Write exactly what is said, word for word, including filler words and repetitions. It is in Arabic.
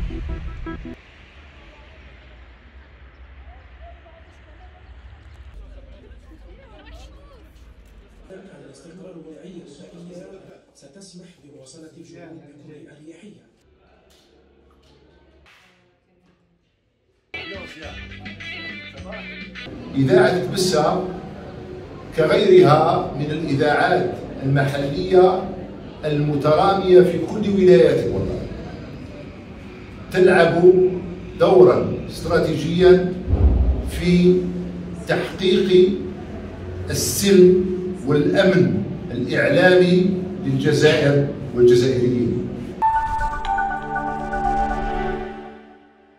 على الاستقرار الوضعي الغذائية ستسمح بمواصلة الجهود بكل أريحية. إذاعة تبسة كغيرها من الإذاعات المحلية المترامية في كل ولايات الوطن تلعب دورا استراتيجيا في تحقيق السلم والأمن الإعلامي للجزائر والجزائريين.